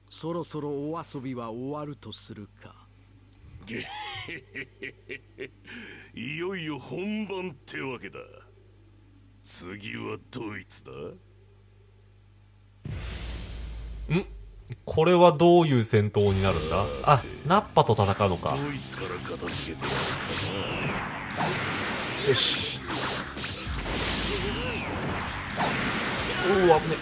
そろそろお遊びは終わるとするか。 いよいよ本番ってわけだ。次はドイツだ。 これはどういう戦闘になるんだ。あ、ナッパと戦うのか。 ドイツから片付けてやるかよし。おお、危ね。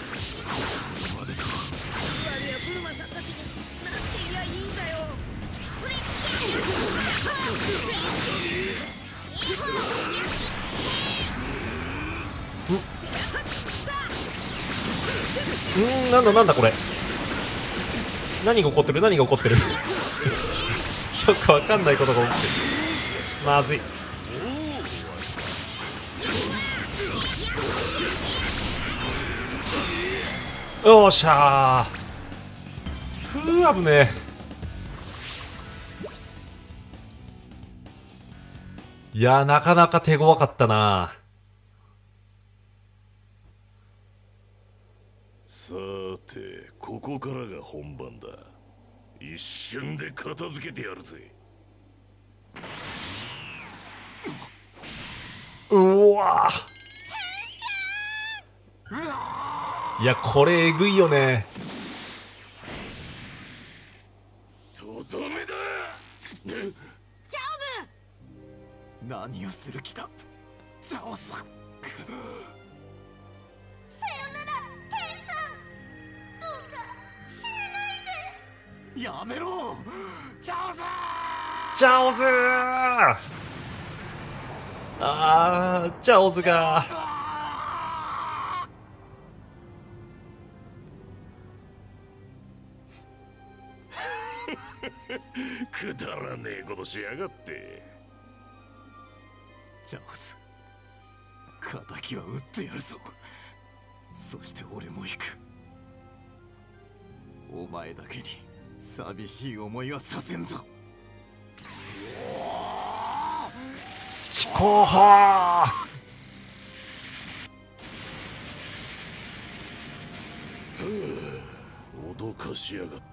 なんだなんだこれ。何が起こってる何が起こってるよくわかんないことが起きてる。まずい。よっしゃー。ふう、危ねえ。いやー、なかなか手強かったな。 さて、ここからが本番だ。一瞬で片付けてやるぜ。 うわー、いや、これえぐいよね。 とどめだ。 チャオズ、何をする気だチャオズ。さよならケンさん、どうか死なないで。やめろチャオズ。 チャオズー。チャオズがくだらねえことしやがって。 チャオズ、敵は撃ってやるぞ。そして俺も行く。お前だけに寂しい思いはさせんぞ。 気候派。 脅かしやがって。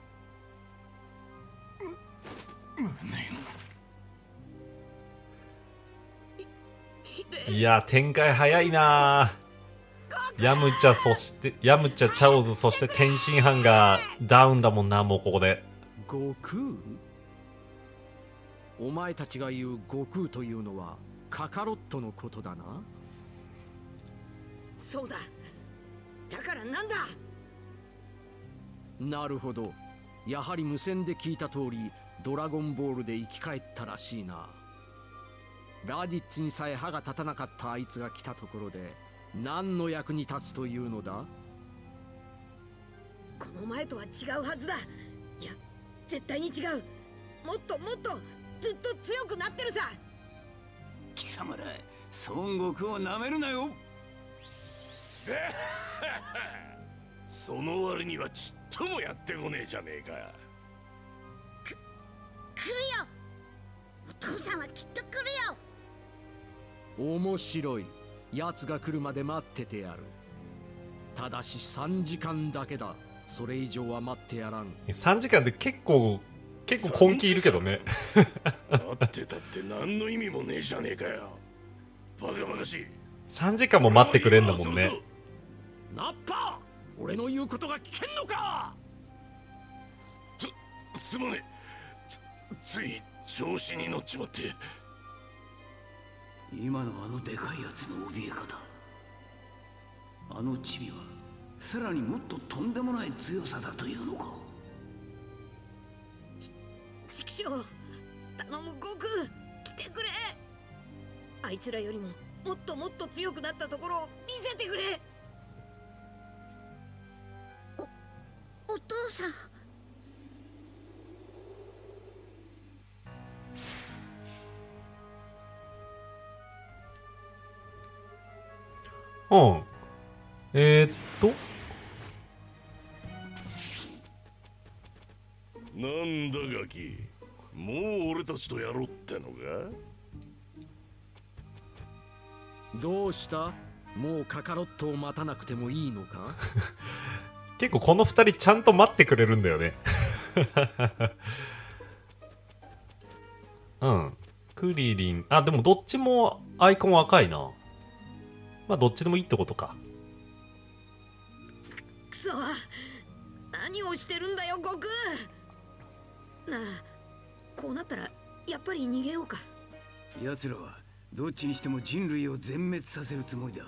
いや、展開早いな。ヤムチャ、そしてヤムチャ、チャオズ、そして天津飯がダウンだもんな。もうここで悟空？お前たちが言う悟空というのはカカロットのことだな。 そうだ。だからなんだ。 なるほど。やはり無線で聞いた通りドラゴンボールで生き返ったらしいな。ラディッツにさえ歯が立たなかったあいつが来たところで何の役に立つというのだ。 この前とは違うはずだ。いや、絶対に違う。もっともっとずっと強くなってるさ。 貴様ら孫悟空をなめるなよ。 その割にはちっともやってこねえじゃねえか。 来るよ。お父さんはきっと来るよ。 面白い。奴が来るまで待っててやる。ただし3時間だけだ。それ以上は待ってやらん。 3時間で結構根気いるけどね。 待ってたって何の意味もねえじゃねえかよ。バカバカしい。 3時間も待ってくれんだもんね。 ナッパ、俺の言うことが聞けんのか。 すまねえ。つい調子に乗っちまって。 今のあのでかいやつの怯え方、あのチビはさらにもっととんでもない強さだというのか。 チキショウ、頼む悟空、来てくれ。あいつらよりももっともっと強くなったところを見せてくれ。お父さん。 うん。 なんだガキ、もう俺たちとやろうってのか。 どうした？もうカカロットを待たなくてもいいのか。 結構この2人ちゃんと待ってくれるんだよね。うん。クリリン。あ、でもどっちもアイコン赤いな。まあどっちでもいいってことか。 くそ、何をしてるんだよ悟空。なあ、こうなったらやっぱり逃げようか。 奴らはどっちにしても人類を全滅させるつもりだ。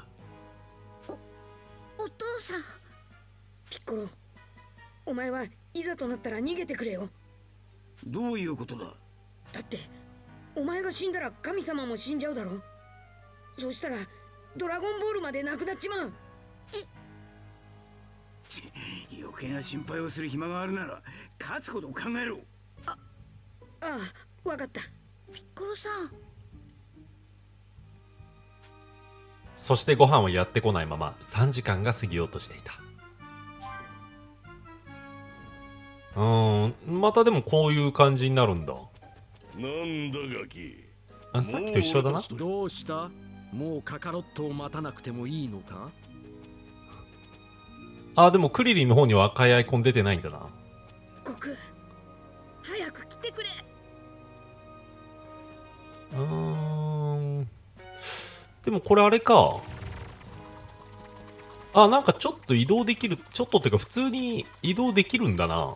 お父さん。ピッコロ、お前はいざとなったら逃げてくれよ。 どういうことだ？ だってお前が死んだら神様も死んじゃうだろ。そうしたらドラゴンボールまでなくなっちまう。 余計な心配をする暇があるなら勝つことを考えろ。 ああ、わかった。ピッコロさん。 そしてご飯はやってこないまま3時間が過ぎようとしていた。またでもこういう感じになるんだ。 なんだガキ。 あ、さっきと一緒だな。 どうした？もうカカロットを待たなくてもいいのか？ あ、でもクリリンの方には赤いアイコン出てないんだな。 悟空、早く来てくれ。 でもこれあれか。あ、なんかちょっと移動できる。ちょっとっていうか普通に移動できるんだな。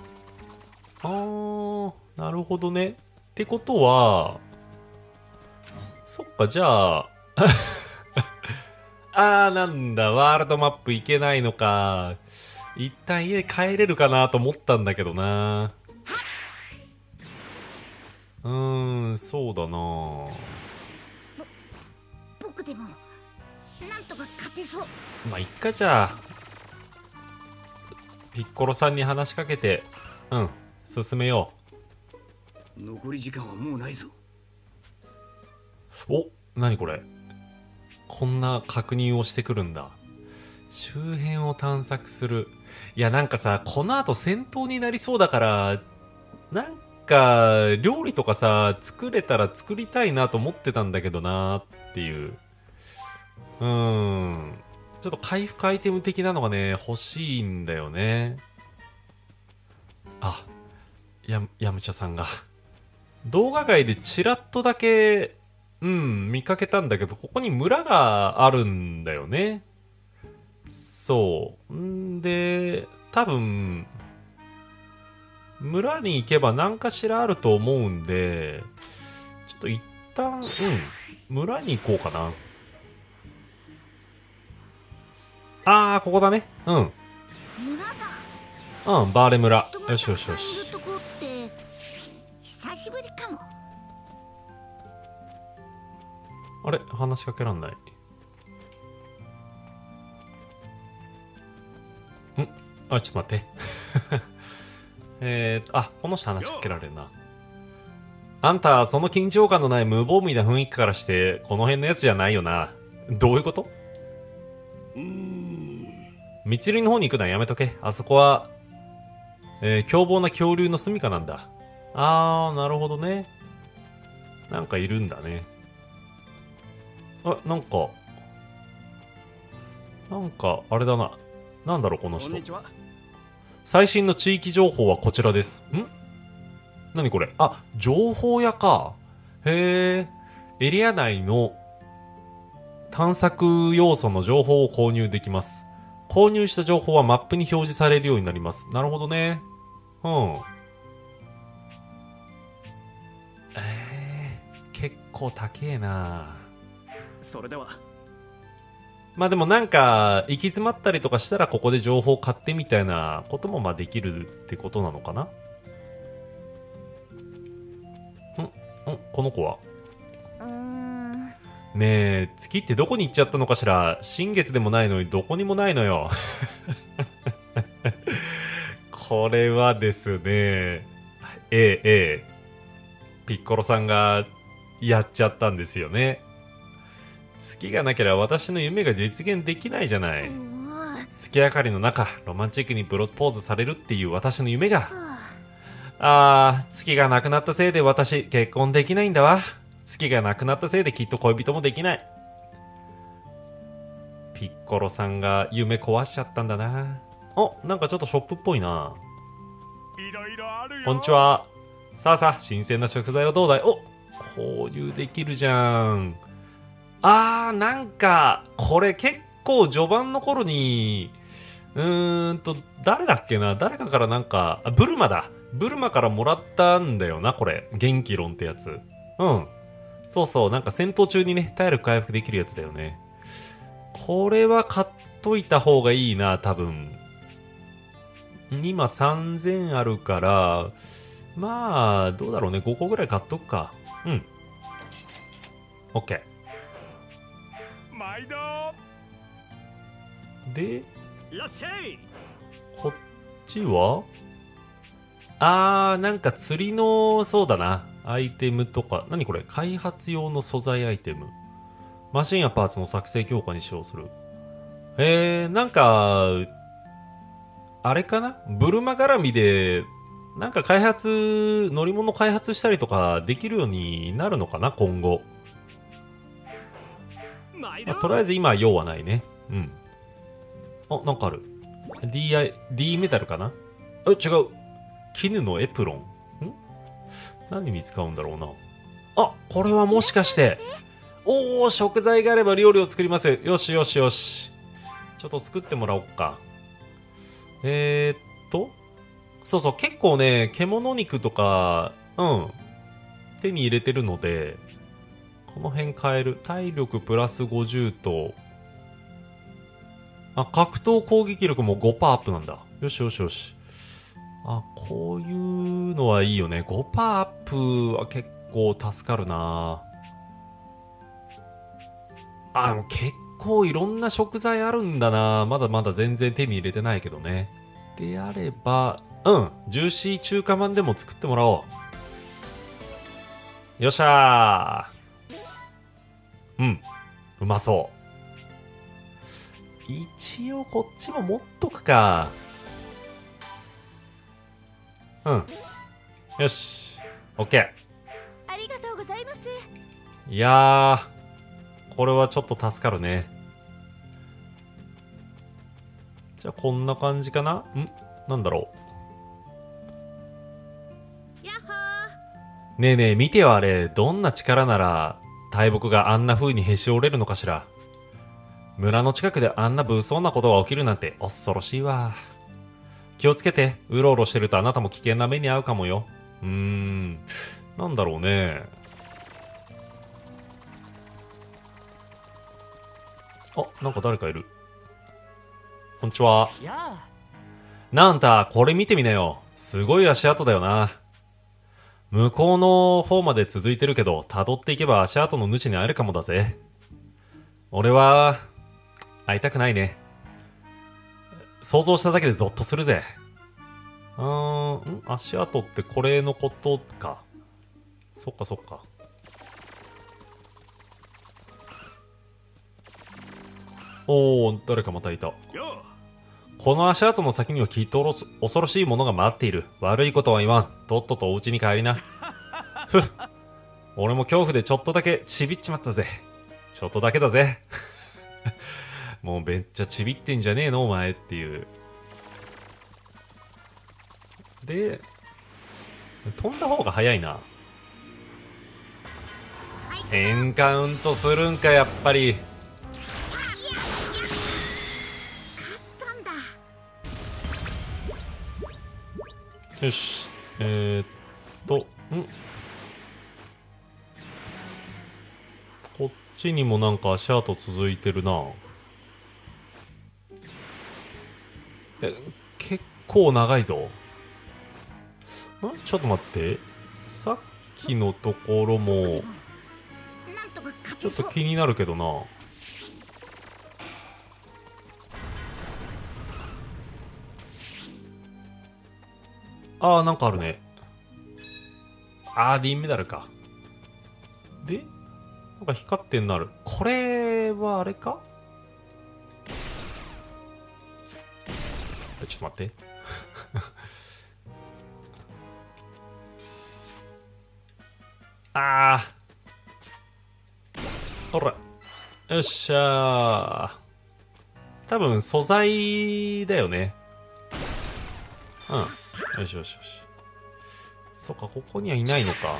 なるほどね。ってことは、そっか、じゃあ、なんだ、ワールドマップ行けないのか。一旦家帰れるかなと思ったんだけどな。そうだな。 僕でもなんとか勝てそう。 まあ、いっか、じゃあ。ピッコロさんに話しかけて、進めよ残り時間はもうないぞ。 う。お、なにこれ。こんな確認をしてくるんだ。周辺を探索する。いや、なんかさ、この後戦闘になりそうだから、なんか、料理とかさ、作れたら作りたいなと思ってたんだけどなっていう。ちょっと回復アイテム的なのがね、欲しいんだよね。あ、ヤムチャさんが。動画外でチラッとだけ、見かけたんだけど、ここに村があるんだよね。そう。んで、多分、村に行けば何かしらあると思うんで、ちょっと一旦、村に行こうかな。ここだね。 村だ。 バーレ村。 人がよしよしよたくさんいしる。とこって久しぶりかも。 あれ、話しかけらんない。ちょっと待って。この人話しかけられるな。あんた、その緊張感のない無防備な雰囲気からして、この辺のやつじゃないよな。どういうこと？密林の方に行くのはやめとけ。あそこは、凶暴な恐竜の住処なんだ。なるほどね。なんかいるんだね。なんか、あれだな。なんだろう、この人。最新の地域情報はこちらです。何これ？情報屋か。へえ。エリア内の探索要素の情報を購入できます。購入した情報はマップに表示されるようになります。なるほどね。結構高えな。 それでは。 まあでもなんか、行き詰まったりとかしたらここで情報を買ってみたいなこともまあできるってことなのかな。この子はねえ、月ってどこに行っちゃったのかしら。新月でもないのにどこにもないのよ。これはですね、ピッコロさんがやっちゃったんですよね。月がなければ私の夢が実現できないじゃない。月明かりの中、ロマンチックにプロポーズされるっていう私の夢が。月がなくなったせいで私、結婚できないんだわ。月がなくなったせいできっと恋人もできない。ピッコロさんが夢壊しちゃったんだな。 お、なんかちょっとショップっぽいな。 いろいろあるよ。 こんにちは。さあさあ、新鮮な食材はどうだい？お、購入できるじゃん。なんか、これ結構序盤の頃に、誰だっけな、誰かからなんか、ブルマだ。ブルマからもらったんだよな、これ。元気論ってやつ。うん。そうそう、なんか戦闘中にね、体力回復できるやつだよね。これは買っといた方がいいな、多分。今3000あるから、まあ、どうだろうね。5個ぐらい買っとくか。うん。OK。 毎度。 で、 いらっしゃい。 こっちはなんか釣りの、そうだな。アイテムとか。何これ？開発用の素材アイテム。マシンやパーツの作成強化に使用する。なんか、あれかな？ブルマ絡みで、なんか乗り物開発したりとかできるようになるのかな、今後。とりあえず今は用はないね。うん。なんかある。D メタルかな？違う。絹のエプロン。何に使うんだろうな。これはもしかして。食材があれば料理を作ります。よしよしよし。ちょっと作ってもらおっか。そうそう、結構ね、獣肉とか、手に入れてるので、この辺変える。体力プラス50と、格闘攻撃力も 5% アップなんだ。よしよしよし。こういうのはいいよね。5% アップは結構助かるな。結構いろんな食材あるんだな。まだまだ全然手に入れてないけどね。であれば、ジューシー中華まんでも作ってもらおう。よっしゃー。うまそう。一応こっちも持っとくか。よし。オッケー。 ありがとうございます。 いやー、これはちょっと助かるね。じゃあこんな感じかな？なんだろやっほう。ねえねえ、見てよあれ。どんな力なら、大木があんな風にへし折れるのかしら。村の近くであんな物騒なことが起きるなんて恐ろしいわ。気をつけて。うろうろしてるとあなたも危険な目に遭うかもよ。なんだろうね。なんか誰かいる。こんにちは。なんた、これ見てみなよ。すごい足跡だよな。向こうの方まで続いてるけど、辿っていけば足跡の主に会えるかもだぜ。俺は、会いたくないね。想像しただけでゾッとするぜ。足跡ってこれのことか。そっかそっか。誰かまたいた。この足跡の先にはきっと恐ろしいものが待っている。悪いことは言わん。とっととお家に帰りな。俺も恐怖でちょっとだけちびっちまったぜ。ちょっとだけだぜ。もうめっちゃちびってんじゃねえのお前っていう。で、飛んだ方が早いな。エンカウントするんかやっぱり。よし。こっちにもなんか足跡続いてるな。結構長いぞ。ちょっと待って。さっきのところも、ちょっと気になるけどな。なんかあるね。D メダルか。で、なんか光ってんなる。これはあれか？ちょっと待って。ほら。よっしゃー。多分素材だよね。 うん。よしよしよし。そっか、ここにはいないのか。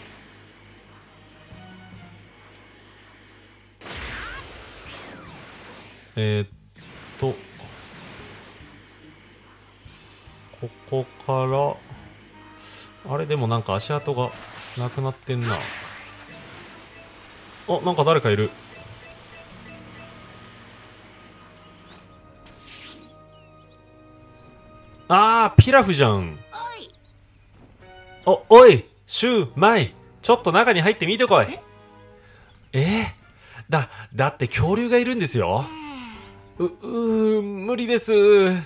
ここから、あれでもなんか足跡がなくなってんな。あ、なんか誰かいる。あー、ピラフじゃん。おい、シューマイ、ちょっと中に入ってみてこい。だって恐竜がいるんですよ。無理です。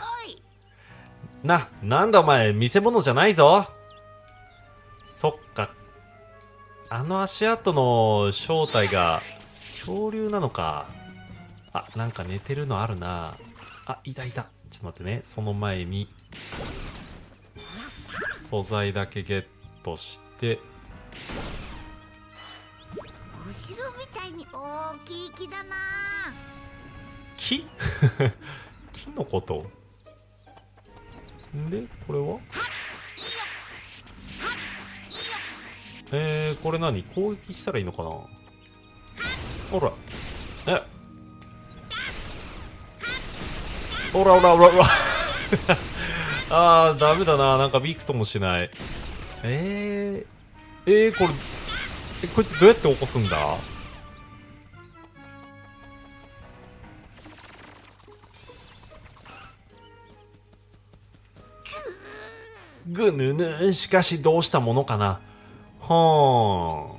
なんだお前、見せ物じゃないぞ。そっか。あの足跡の正体が恐竜なのか。あ、なんか寝てるのあるな。あ、いた。ちょっと待ってね。その前に、素材だけゲットして。 お城みたいに大きい木だな。 木木のことで、これはこれ何、攻撃したらいいのかな。ほら、ほらあー、ダメだな。なんかビクともしない。これ、こいつどうやって起こすんだ。ぐぬぬ、しかしどうしたものかな。は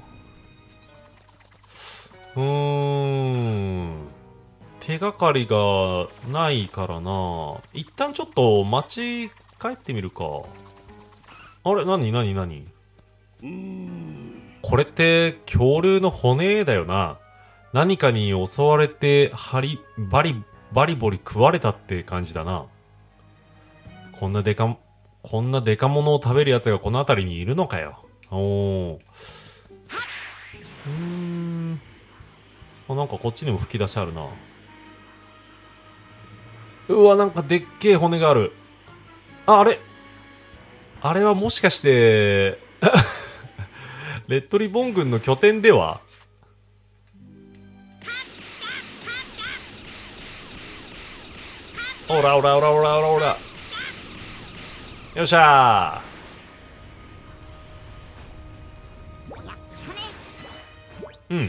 あ。手がかりがないからな。一旦ちょっと街帰ってみるか。あれ、何これって恐竜の骨だよな。何かに襲われてバリボリ食われたって感じだな。こんなデカものを食べるやつがこの辺りにいるのかよ。なんかこっちにも吹き出しあるな。うわ、なんかでっけえ骨がある。あれはもしかしてレッドリボン軍の拠点では。おらよっしゃー。うん。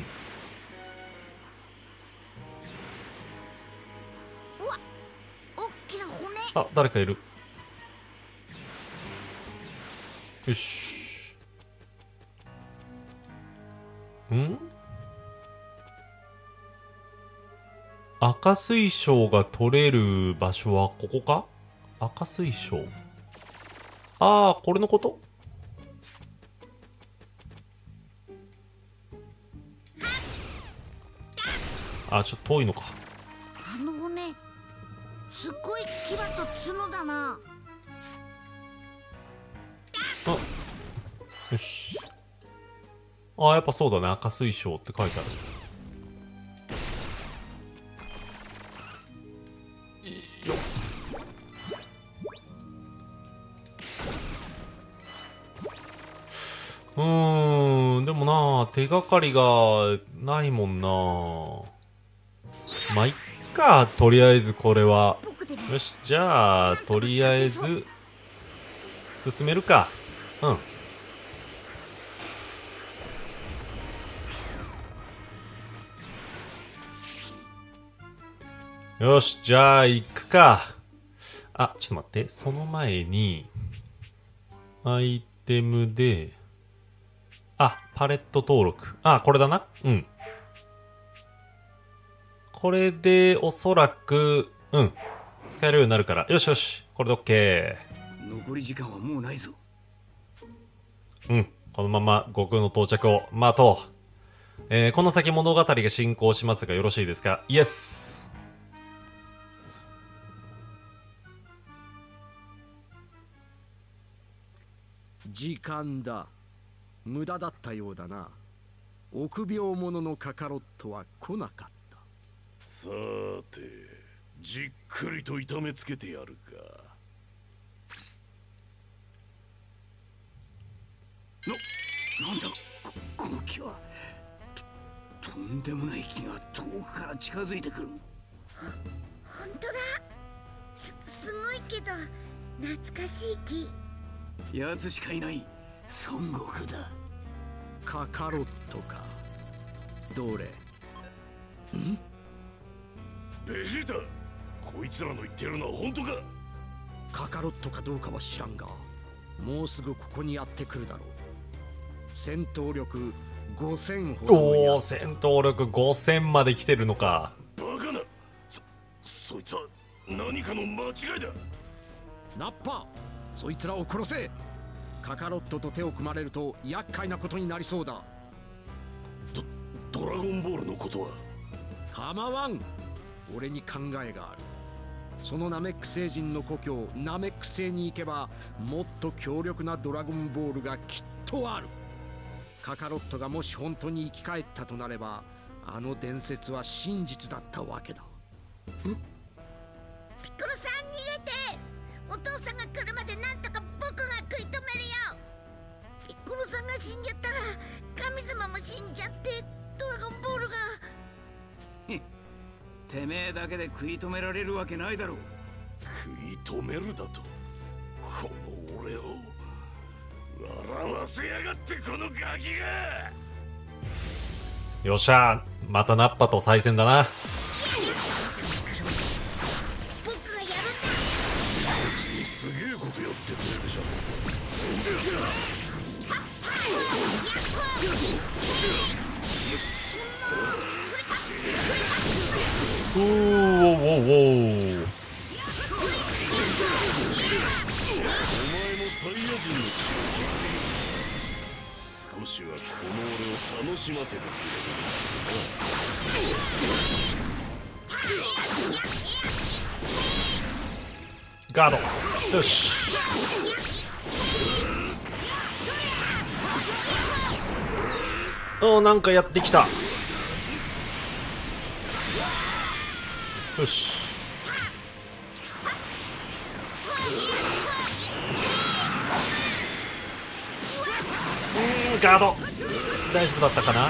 あ、誰かいる。よし。赤水晶が取れる場所はここか。赤水晶。ああ、これのこと。あ、ちょっと遠いのか。 あの骨、すっごい牙と角だな。 あ、よし。あ、やっぱそうだね。赤水晶って書いてある。よっ。でもな、手がかりがないもんな。まあ、いっか、とりあえずこれは。よし、じゃあ、とりあえず、進めるか。よし、じゃあ、行くか。あ、ちょっと待って。その前に、アイテムで、パレット登録。これだな。これで、おそらく、使えるようになるから。よしよし。これで OK。 残り時間はもうないぞ。 このまま悟空の到着を待とう。この先物語が進行しますがよろしいですか。イエス。 時間だ。無駄だったようだな。臆病者のカカロットは来なかった。 さて、じっくりと痛めつけてやるか。 なんだこの木は。とんでもない木が遠くから近づいてくる。 本当だ。すごいけど懐かしい木。 やつしかいない孫悟空だ。 カカロットか。どれ。ん？ ベジータ、こいつらの言ってるのは本当か？ カカロットかどうかは知らんが、もうすぐここにやってくるだろう。戦闘力5000ほどのおお、 やつ。 戦闘力5000まで来てるのか。 バカな。そいつは何かの間違いだ。 ナッパ、そいつらを殺せ。カカロットと手を組まれると厄介なことになりそうだ。 ドラゴンボールのことは？ 構わん。俺に考えがある。そのナメック星人の故郷ナメック星に行けば、もっと強力なドラゴンボールがきっとある。カカロットがもし本当に生き返ったとなれば、あの伝説は真実だったわけだ。 ピッコロさん逃げて。お父さんが来るまでなんとか僕が食い止めるよ。ピッコロさんが死んじゃったら神様も死んじゃってドラゴンボールが。 てめえだけで食い止められるわけないだろう。 食い止めるだと？この俺を笑わせやがって、このガキが。 よっしゃ、またナッパと再戦だな。 僕がやるんだ。 すげえことやってくれるじゃん。 おーおーおーおー。 お前もサイヤ人の血を引いて少しはこの俺を楽しませてくれる。 ガード。よし。おー、なんかやってきた。よし。ガード大丈夫だったかな。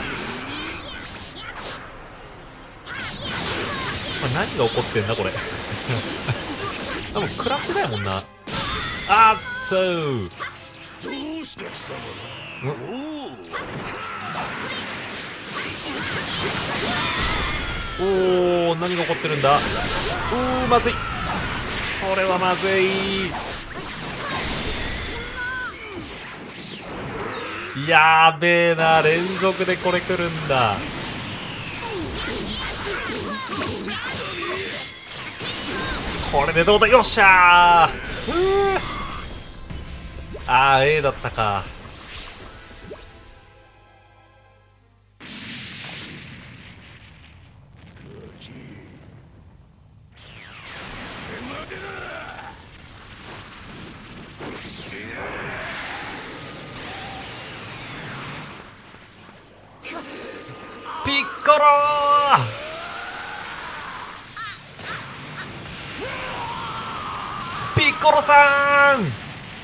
何が起こってんだこれ。でも暗くないもんな。あっそう。 どうした貴様だ。 おお、何が起こってるんだ。おお、まずい。それはまずい。やべえな、連続でこれ来るんだ。これでどうだ。よっしゃー。あー A だったか。ピッコロー、ピッコロさん。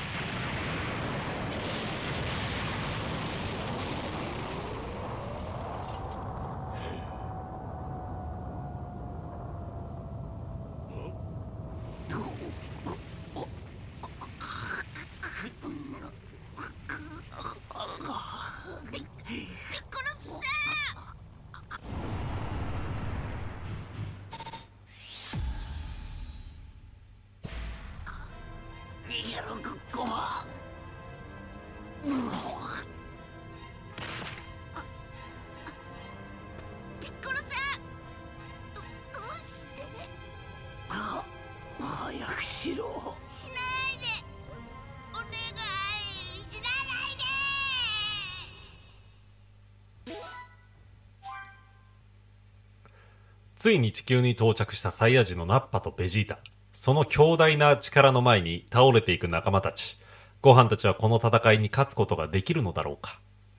ついに地球に到着したサイヤ人のナッパとベジータ。その強大な力の前に倒れていく仲間たち。ご飯たちはこの戦いに勝つことができるのだろうか。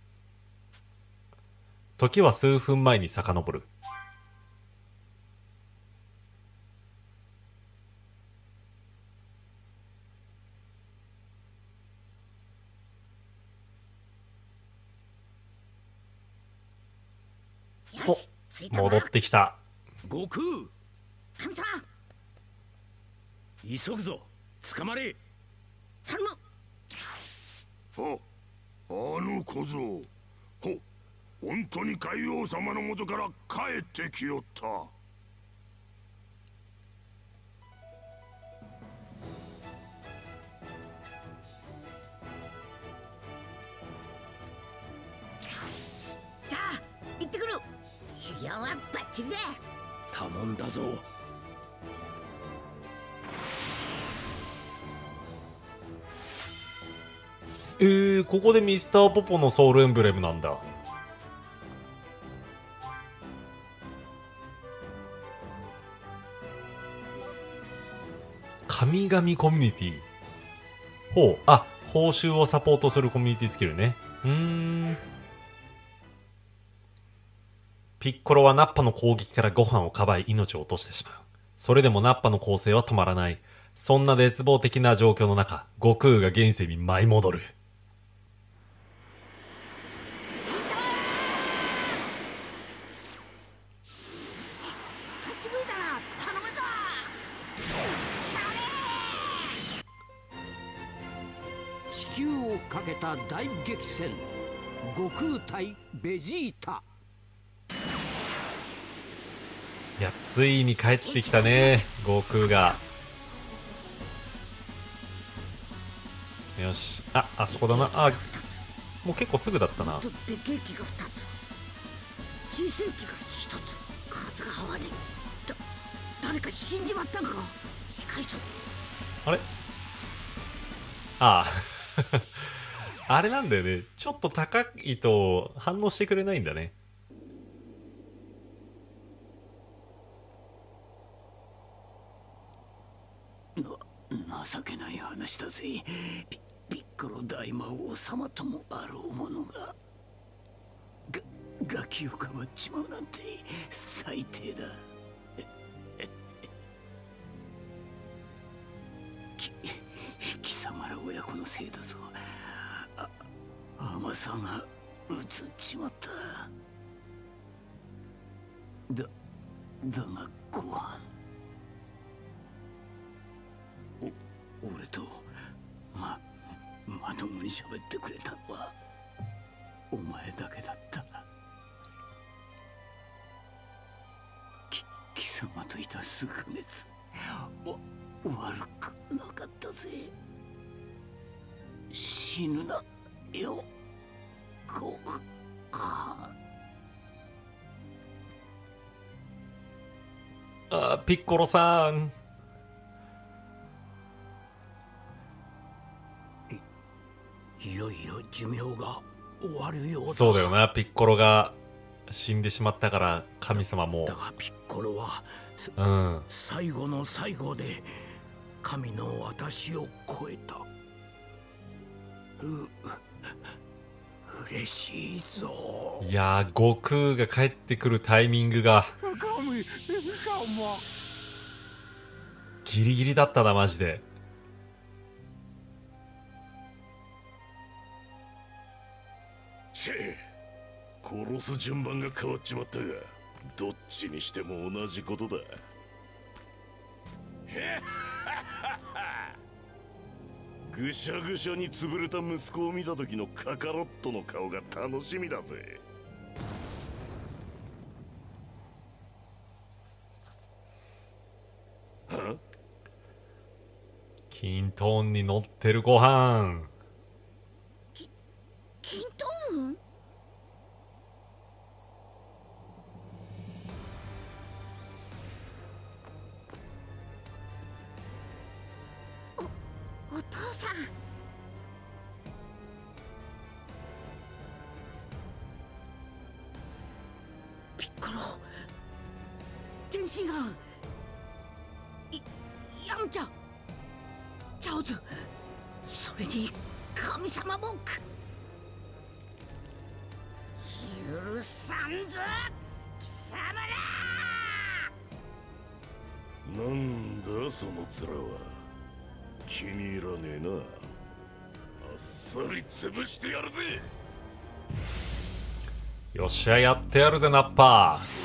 時は数分前に遡る。 よし着いたぞ。 戻ってきた。 悟空、 神様急ぐぞ。捕まれ。 頼む。 あの小僧、本当に海王様の元から帰ってきよった。 じゃあ行ってくる。修行はバッチリだ。 頼んだぞ。 ここでミスターポポのソウルエンブレムなんだ。神々コミュニティ。ほう、あ、報酬をサポートするコミュニティスキルね。ピッコロはナッパの攻撃からご飯をかばい命を落としてしまう。それでもナッパの攻勢は止まらない。そんな絶望的な状況の中、悟空が現世に舞い戻る。 久しぶりだな。頼むぞ。 地球をかけた大激戦、悟空対ベジータ。 いや、ついに帰ってきたね、悟空が。よし、あそこだな。もう結構すぐだったな。 でけえ木が2つ、小さい木が1つ、数が合わねえ。誰か死んじまったんか。近いぞ。 あれああれなんだよね、ちょっと高いと反応してくれないんだね。 情けない話だぜ。ピッコロ大魔王様ともあろうものがガキをかばっちまうなんて最低だ。貴様ら親子のせいだぞ。甘さがうつっちまった。だがご飯、俺とまともに喋ってくれたのはお前だけだった。貴様といた数ヶ月悪くなかったぜ。死ぬなよご飯。 ピッコロさん。 いよいよ寿命が終わるようだ。 そうだよな、ピッコロが死んでしまったから神様も。 だがピッコロは最後の最後で神の私を超えた。嬉しいぞ。 いやー、悟空が帰ってくるタイミングがギリギリだったな、マジで。 殺す順番が変わっちまったが、どっちにしても同じことだ。ぐしゃぐしゃに潰れた息子を見た時のカカロットの顔が楽しみだぜ。 キントーンに乗ってるご飯。 キントーン？お父さん。ピッコロ、天津飯、ヤムチャ、チャオズ、それに神様も許さんぞ貴様ら。 なんだその面は。気に入らねえな。あっさり潰してやるぜ。 よっしゃ、やってやるぜナッパー。